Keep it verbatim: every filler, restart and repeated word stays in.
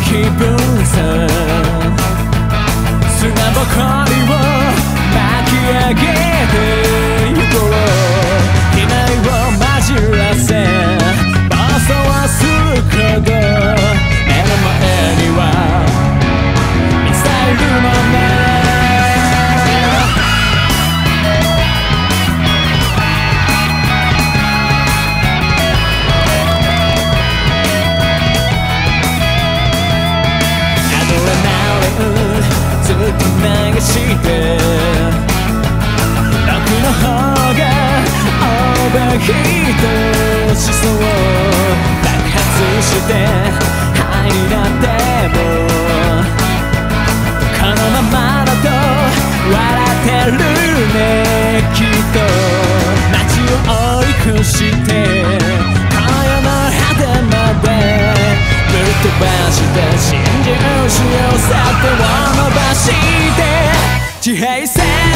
気分さ砂ぼこりを巻き上げてゆこう機内を混じらせ暴走はするほど目の前にはミサイルのねずっと流して僕の方がオーバーヒートしそう爆発して灰になってもこのままだと笑ってるねきっと街を追い越して今夜の果てまでぶっ飛ばして真珠をしようさ手を伸ばして地平線